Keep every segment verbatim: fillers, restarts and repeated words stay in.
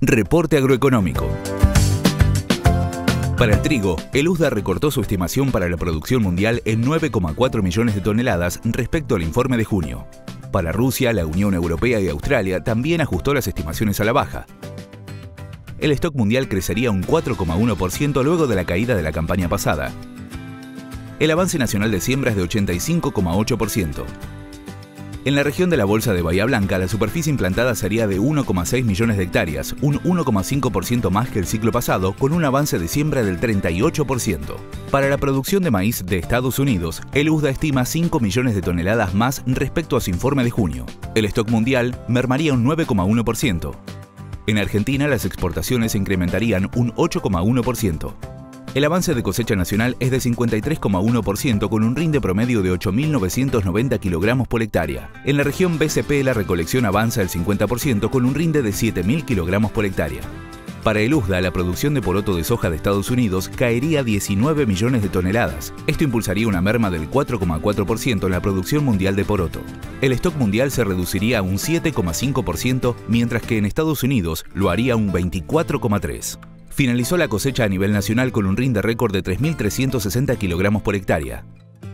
Reporte agroeconómico. Para el trigo, el U S D A recortó su estimación para la producción mundial en nueve coma cuatro millones de toneladas respecto al informe de junio. Para Rusia, la Unión Europea y Australia también ajustó las estimaciones a la baja. El stock mundial crecería un cuatro coma uno por ciento luego de la caída de la campaña pasada. El avance nacional de siembra es de ochenta y cinco coma ocho por ciento. En la región de la Bolsa de Bahía Blanca, la superficie implantada sería de uno coma seis millones de hectáreas, un uno coma cinco por ciento más que el ciclo pasado, con un avance de siembra del treinta y ocho por ciento. Para la producción de maíz de Estados Unidos, el U S D A estima cinco millones de toneladas más respecto a su informe de junio. El stock mundial mermaría un nueve coma uno por ciento. En Argentina, las exportaciones incrementarían un ocho coma uno por ciento. El avance de cosecha nacional es de cincuenta y tres coma uno por ciento con un rinde promedio de ocho mil novecientos noventa kilogramos por hectárea. En la región B C P la recolección avanza el cincuenta por ciento con un rinde de siete mil kilogramos por hectárea. Para el U S D A, la producción de poroto de soja de Estados Unidos caería a diecinueve millones de toneladas. Esto impulsaría una merma del cuatro coma cuatro por ciento en la producción mundial de poroto. El stock mundial se reduciría a un siete coma cinco por ciento, mientras que en Estados Unidos lo haría un veinticuatro coma tres por ciento. Finalizó la cosecha a nivel nacional con un rinde récord de tres mil trescientos sesenta kilogramos por hectárea.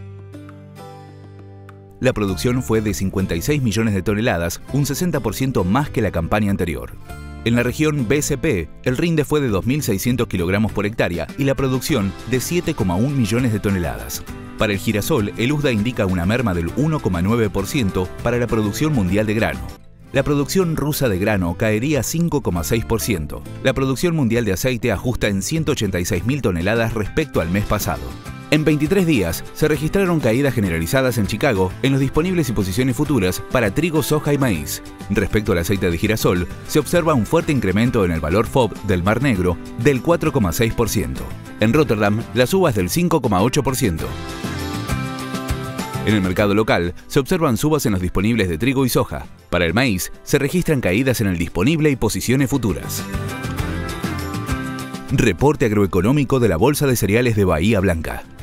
La producción fue de cincuenta y seis millones de toneladas, un sesenta por ciento más que la campaña anterior. En la región B C P, el rinde fue de dos mil seiscientos kilogramos por hectárea y la producción de siete coma uno millones de toneladas. Para el girasol, el U S D A indica una merma del uno coma nueve por ciento para la producción mundial de grano. La producción rusa de grano caería cinco coma seis por ciento. La producción mundial de aceite ajusta en ciento ochenta y seis mil toneladas respecto al mes pasado. En veintitrés días, se registraron caídas generalizadas en Chicago en los disponibles y posiciones futuras para trigo, soja y maíz. Respecto al aceite de girasol, se observa un fuerte incremento en el valor F O B del Mar Negro del cuatro coma seis por ciento. En Rotterdam, la suba es del cinco coma ocho por ciento. En el mercado local, se observan subas en los disponibles de trigo y soja. Para el maíz, se registran caídas en el disponible y posiciones futuras. Reporte agroeconómico de la Bolsa de Cereales de Bahía Blanca.